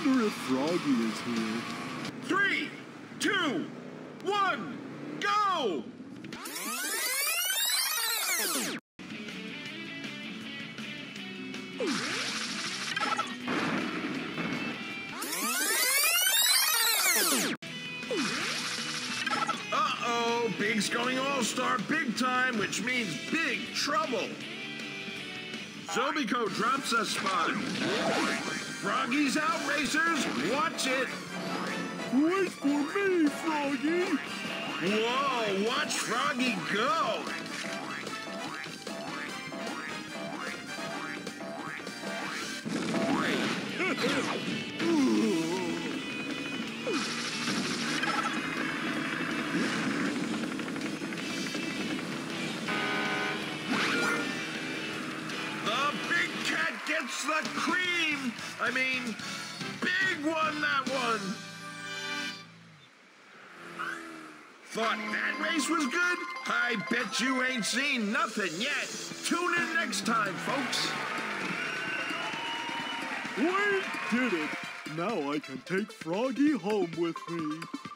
wonder if Froggy is here. 3, 2, 1, go! Uh-oh, Big's going all-star big time, which means big trouble. Zobiko drops a spot. Froggy's out, racers. Watch it. Wait for me, Froggy. Whoa, watch Froggy go. The big cat gets the cream. I mean, Big won that one. Thought that race was good? I bet you ain't seen nothing yet. Tune in next time, folks. We did it! Now I can take Froggy home with me.